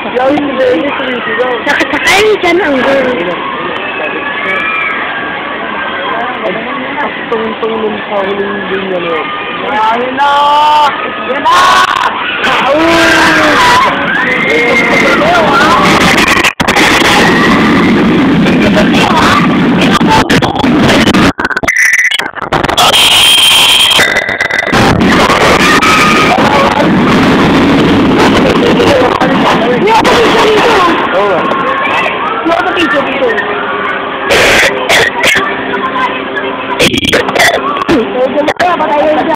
Gawin mo din yung sumisigaw. Nakasakay dyan ang girl. Tungtong nun sa huling din yan yun. Ayun na! Ayun na!